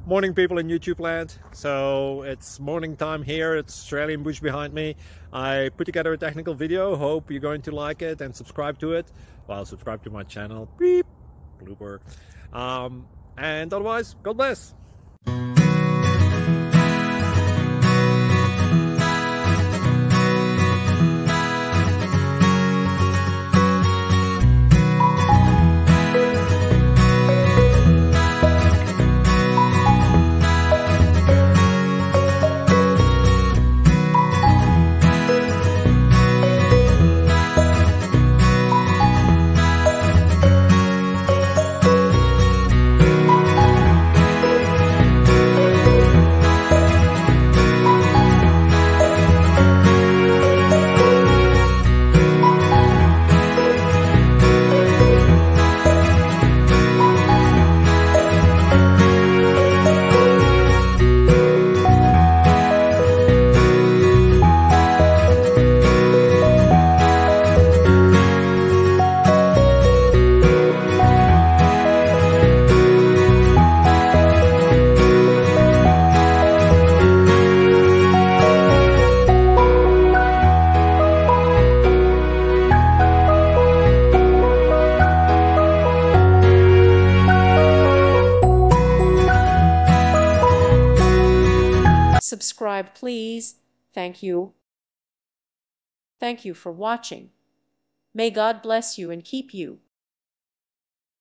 Morning, people in YouTube land. So it's morning time here. It's Australian bush behind me. I put together a technical video. Hope you're going to like it and subscribe to it. Well, subscribe to my channel. Beep. Blooper. And otherwise, God bless. Subscribe, please. Thank you. Thank you for watching. May God bless you and keep you.